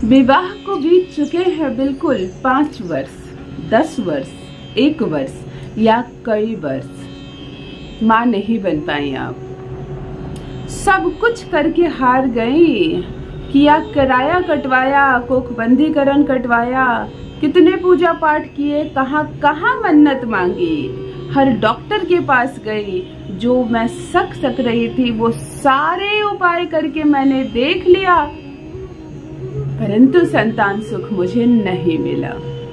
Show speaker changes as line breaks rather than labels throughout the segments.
विवाह को बीत चुके हैं बिल्कुल 5 वर्ष, 10 वर्ष, 1 वर्ष या कई वर्ष। माँ नहीं बन पाई आप, सब कुछ करके हार गई। किया कराया कटवाया, कोखबंदीकरण कटवाया, कितने पूजा पाठ किए, कहाँ कहाँ मन्नत मांगी, हर डॉक्टर के पास गई। जो मैं सक रही थी वो सारे उपाय करके मैंने देख लिया, परंतु संतान सुख मुझे नहीं मिला।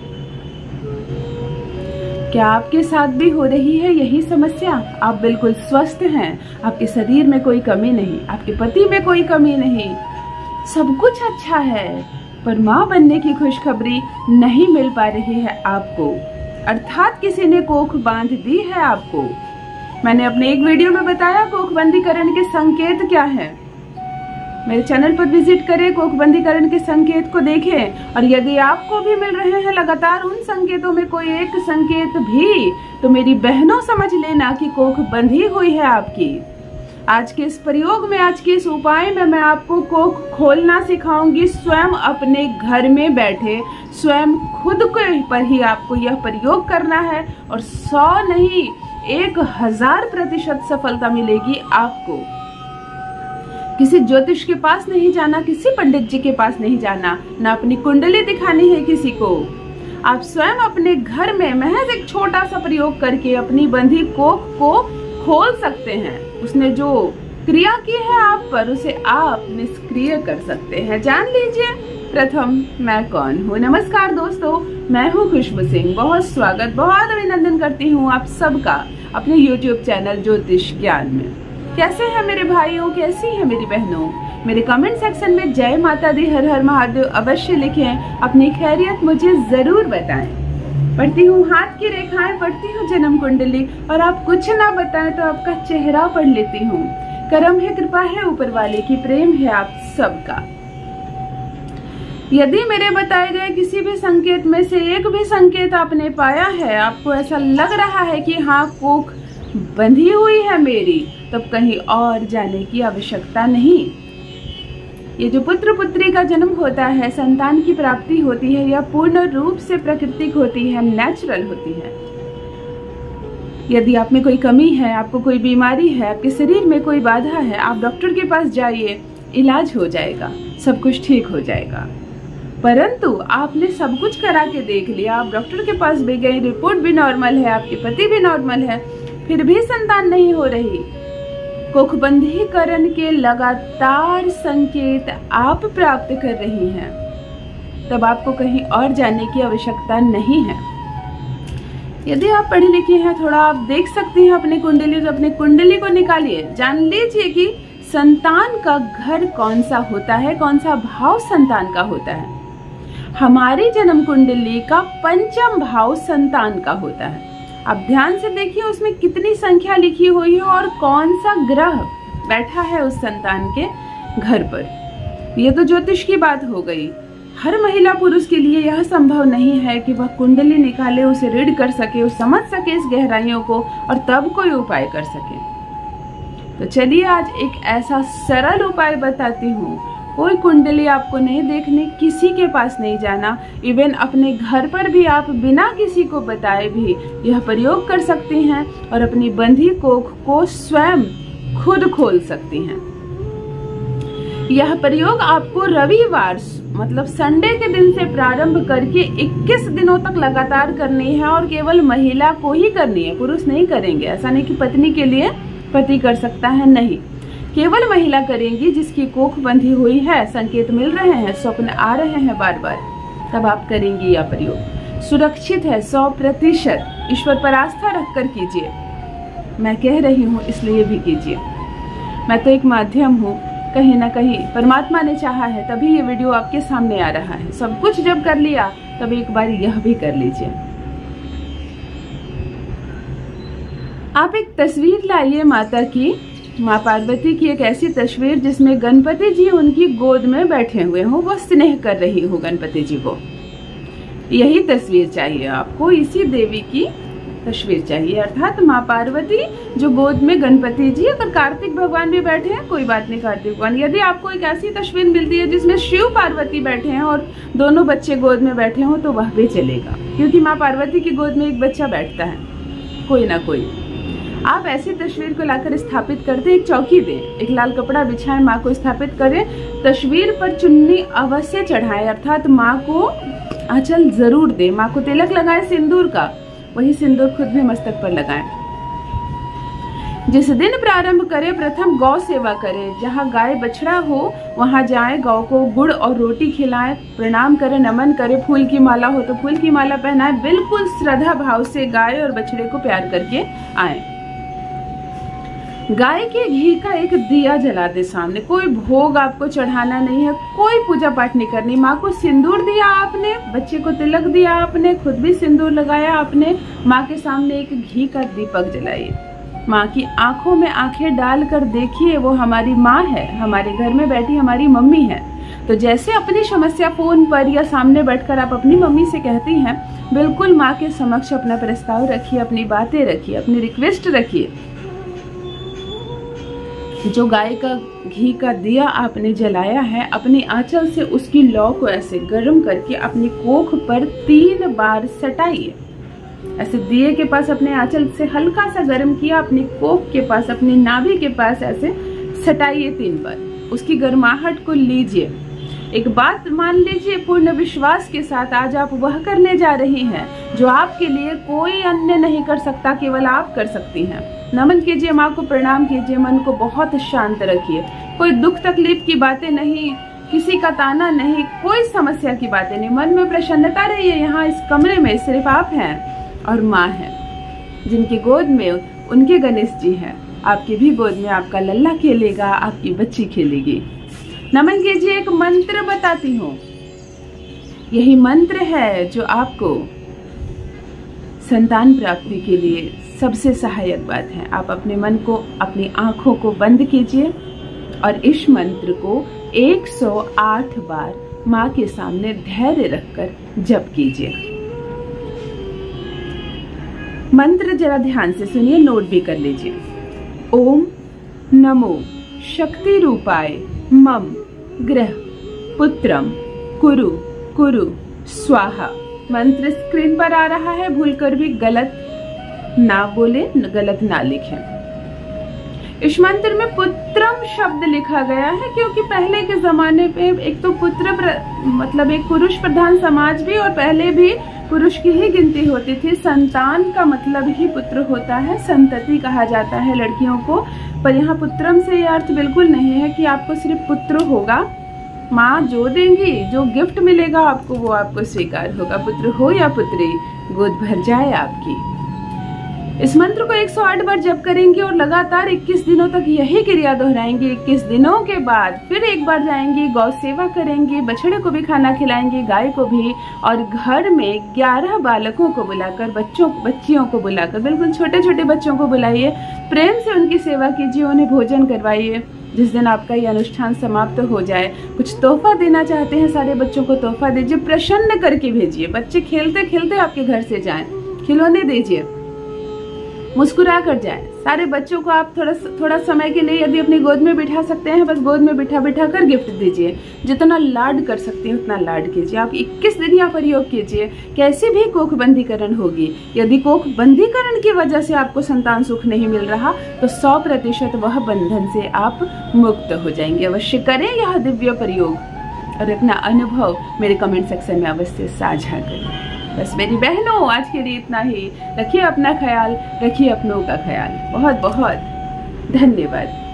क्या आपके साथ भी हो रही है यही समस्या? आप बिल्कुल स्वस्थ हैं, आपके शरीर में कोई कमी नहीं, आपके पति में कोई कमी नहीं, सब कुछ अच्छा है, पर माँ बनने की खुशखबरी नहीं मिल पा रही है आपको, अर्थात किसी ने कोख बांध दी है आपको। मैंने अपने एक वीडियो में बताया कोखबंदीकरण के संकेत क्या है। मेरे चैनल पर विजिट करें, कोखबंदीकरण के संकेत को देखें, और यदि आपको भी मिल रहे हैं लगातार उन संकेतों में कोई एक संकेत भी, तो मेरी बहनों समझ लेना कि कोख बंधी हुई है आपकी। आज के इस प्रयोग में, आज के इस उपाय में मैं आपको कोख खोलना सिखाऊंगी। स्वयं अपने घर में बैठे, स्वयं खुद के पर ही आपको यह प्रयोग करना है, और 100 नहीं 1000% सफलता मिलेगी आपको। किसी ज्योतिष के पास नहीं जाना, किसी पंडित जी के पास नहीं जाना, ना अपनी कुंडली दिखानी है किसी को। आप स्वयं अपने घर में महज एक छोटा सा प्रयोग करके अपनी बंधी कोख को खोल सकते हैं। उसने जो क्रिया की है आप पर, उसे आप निष्क्रिय कर सकते हैं। जान लीजिए प्रथम मैं कौन हूँ। नमस्कार दोस्तों, मैं हूँ खुशबू सिंह। बहुत स्वागत, बहुत अभिनंदन करती हूँ आप सबका अपने YouTube चैनल ज्योतिष ज्ञान में। कैसे हैं मेरे भाइयों, कैसी हैं मेरी बहनों? मेरे कमेंट सेक्शन में जय माता दी, हर हर महादेव अवश्य लिखें, अपनी खैरियत मुझे जरूर बताएं। पढ़ती हूँ हाथ की रेखाएं, पढ़ती हूँ जन्म कुंडली, और आप कुछ ना बताएं तो आपका चेहरा पढ़ लेती हूँ। करम है, कृपा है ऊपर वाले की, प्रेम है आप सबका। यदि मेरे बताए गए किसी भी संकेत में से एक भी संकेत आपने पाया है, आपको ऐसा लग रहा है कि हाँ कोख बंधी हुई है मेरी, तब कहीं और जाने की आवश्यकता नहीं। ये जो पुत्र पुत्री का जन्म होता है, संतान की प्राप्ति होती है, यह पूर्ण रूप से प्राकृतिक होती है, नेचुरल होती है। यदि आप में कोई कमी है, आपको कोई बीमारी है, आपके शरीर में कोई बाधा है, आप डॉक्टर के पास जाइए, इलाज हो जाएगा, सब कुछ ठीक हो जाएगा। परंतु आपने सब कुछ करा के देख लिया, आप डॉक्टर के पास भी गए, रिपोर्ट भी नॉर्मल है, आपके पति भी नॉर्मल है, फिर भी संतान नहीं हो रही। कोखबंदीकरण के लगातार संकेत आप प्राप्त कर रही हैं, तब आपको कहीं और जाने की आवश्यकता नहीं है। यदि आप पढ़ी लिखी हैं, थोड़ा आप देख सकती हैं अपनी कुंडली, तो अपनी कुंडली को निकालिए। जान लीजिए कि संतान का घर कौन सा होता है, कौन सा भाव संतान का होता है। हमारी जन्म कुंडली का 5वां भाव संतान का होता है। आप ध्यान से देखिए उसमें कितनी संख्या लिखी हुई है और कौन सा ग्रह बैठा है उस संतान के घर पर। ये तो ज्योतिष की बात हो गई। हर महिला पुरुष के लिए यह संभव नहीं है कि वह कुंडली निकाले, उसे रीड कर सके, वो समझ सके इस गहराइयों को, और तब कोई उपाय कर सके। तो चलिए आज एक ऐसा सरल उपाय बताती हूँ। कोई कुंडली आपको नहीं देखनी, किसी के पास नहीं जाना, इवन अपने घर पर भी आप बिना किसी को बताए भी यह प्रयोग कर सकती हैं, और अपनी बंधी कोख को स्वयं खुद खोल सकती हैं। यह प्रयोग आपको रविवार मतलब संडे के दिन से प्रारंभ करके 21 दिनों तक लगातार करनी है, और केवल महिला को ही करनी है, पुरुष नहीं करेंगे। ऐसा नहीं कि पत्नी के लिए पति कर सकता है, नहीं, केवल महिला करेंगी जिसकी कोख बंधी हुई है, संकेत मिल रहे हैं, स्वप्न आ रहे हैं बार बार, तब आप करेंगी यह प्रयोग। सुरक्षित है 100%, ईश्वर पर आस्था रखकर कीजिए। मैं कह रही हूँ इसलिए भी कीजिए। मैं तो एक माध्यम हूँ, कहीं ना कहीं परमात्मा ने चाहा है तभी ये वीडियो आपके सामने आ रहा है। सब कुछ जब कर लिया तब एक बार यह भी कर लीजिए। आप एक तस्वीर लाइए माता की, माँ पार्वती की एक ऐसी तस्वीर जिसमें गणपति जी उनकी गोद में बैठे हुए हों, वो स्नेह कर रही हो गणपति जी को। यही तस्वीर चाहिए आपको, इसी देवी की तस्वीर चाहिए, अर्थात माँ पार्वती जो गोद में गणपति जी, अगर कार्तिक भगवान भी बैठे हैं कोई बात नहीं, कार्तिक भगवान, यदि आपको एक ऐसी तस्वीर मिलती है जिसमें शिव पार्वती बैठे हैं और दोनों बच्चे गोद में बैठे हों तो वह भी चलेगा, क्योंकि माँ पार्वती की गोद में एक बच्चा बैठता है, कोई ना कोई। आप ऐसी तस्वीर को लाकर स्थापित करते, एक चौकी दें, एक लाल कपड़ा बिछाएं, माँ को स्थापित करें, तस्वीर पर चुन्नी अवश्य चढ़ाएं, अर्थात माँ को आंचल जरूर दें, माँ को तिलक लगाएं सिंदूर का, वही सिंदूर खुद भी मस्तक पर लगाएं। जिस दिन प्रारंभ करें प्रथम गौ सेवा करें, जहाँ गाय बछड़ा हो वहां जाएं, गौ को गुड़ और रोटी खिलाएं, प्रणाम करें, नमन करें, फूल की माला हो तो फूल की माला पहनाएं, बिल्कुल श्रद्धा भाव से गाय और बछड़े को प्यार करके आए। गाय के घी का एक दिया जला दे सामने, कोई भोग आपको चढ़ाना नहीं है, कोई पूजा पाठ नहीं करनी, माँ को सिंदूर दिया आपने, बच्चे को तिलक दिया आपने, खुद भी सिंदूर लगाया आपने, माँ के सामने एक घी का दीपक जलाइए, माँ की आंखों में आंखें डालकर देखिए, वो हमारी माँ है, हमारे घर में बैठी हमारी मम्मी है। तो जैसे अपनी समस्या फोन पर या सामने बैठकर आप अपनी मम्मी से कहती हैं, बिल्कुल माँ के समक्ष अपना प्रस्ताव रखिए, अपनी बातें रखिए, अपनी रिक्वेस्ट रखिए। जो गाय का घी का दिया आपने जलाया है, अपनी आंचल से उसकी लौ को ऐसे गर्म करके अपनी कोख पर 3 बार सटाइए। ऐसे दिए के पास अपने आंचल से हल्का सा गर्म किया, अपनी कोख के पास, अपनी नाभि के पास ऐसे सटाइए 3 बार, उसकी गर्माहट को लीजिए। एक बात मान लीजिए पूर्ण विश्वास के साथ, आज आप वह करने जा रही हैं जो आपके लिए कोई अन्य नहीं कर सकता, केवल आप कर सकती हैं। नमन कीजिए, माँ को प्रणाम कीजिए, मन को बहुत शांत रखिए, कोई दुख तकलीफ की बातें नहीं, किसी का ताना नहीं, कोई समस्या की बातें नहीं, मन में प्रसन्नता रहिए। यहाँ इस कमरे में सिर्फ आप हैं और माँ है, जिनकी गोद में उनके गणेश जी हैं, आपकी भी गोद में आपका लल्ला खेलेगा, आपकी बच्ची खेलेगी। नमन कीजिए, एक मंत्र बताती हूँ, यही मंत्र है जो आपको संतान प्राप्ति के लिए सबसे सहायक बात है। आप अपने मन को, अपनी आंखों को बंद कीजिए और इस मंत्र को 108 बार माँ के सामने धैर्य रखकर जप कीजिए। मंत्र जरा ध्यान से सुनिए, नोट भी कर लीजिए। ओम नमो शक्ति रूपाय मम ग्रह पुत्रम कुरु कुरु स्वाहा। मंत्र स्क्रीन पर आ रहा है, भूलकर भी गलत ना बोले, गलत ना लिखें। इस मंत्र में पुत्रम शब्द लिखा गया है, क्योंकि पहले के जमाने पे एक तो पुत्र मतलब एक पुरुष प्रधान समाज भी, और पहले भी पुरुष की ही गिनती होती थी। संतान का मतलब ही पुत्र होता है, संतति कहा जाता है लड़कियों को। पर यहाँ पुत्रम से यह अर्थ बिल्कुल नहीं है कि आपको सिर्फ पुत्र होगा, माँ जो देंगी, जो गिफ्ट मिलेगा आपको वो आपको स्वीकार होगा, पुत्र हो या पुत्री, गोद भर जाए आपकी। इस मंत्र को 108 बार जप करेंगे और लगातार 21 दिनों तक यही क्रिया दोहराएंगे। 21 दिनों के बाद फिर एक बार जाएंगे, गौ सेवा करेंगे, बछड़े को भी खाना खिलाएंगे, गाय को भी, और घर में 11 बालकों को बुलाकर, बच्चियों को बुलाकर, बिल्कुल छोटे छोटे बच्चों को बुलाइए, प्रेम से उनकी सेवा कीजिए, उन्हें भोजन करवाइए। जिस दिन आपका ये अनुष्ठान समाप्त हो जाए, कुछ तोहफा देना चाहते हैं सारे बच्चों को, तोहफा दीजिए, प्रसन्न करके भेजिए। बच्चे खेलते खेलते आपके घर से जाएं, खिलौने दीजिए, मुस्कुरा कर जाए। सारे बच्चों को आप थोड़ा समय के लिए यदि अपनी गोद में बिठा सकते हैं, बस गोद में बिठा कर गिफ्ट दीजिए। जितना लाड कर सकते हैं उतना लाड कीजिए। आप 21 दिन यहाँ प्रयोग कीजिए। कैसे भी कोख बंदीकरण होगी, यदि कोख बंदीकरण की वजह से आपको संतान सुख नहीं मिल रहा तो 100% वह बंधन से आप मुक्त हो जाएंगे। अवश्य करें यह दिव्य प्रयोग और अपना अनुभव मेरे कमेंट सेक्शन में अवश्य साझा करें। बस मेरी बहनों, आज के लिए इतना ही। रखिए अपना ख्याल, रखिए अपनों का ख्याल। बहुत बहुत धन्यवाद।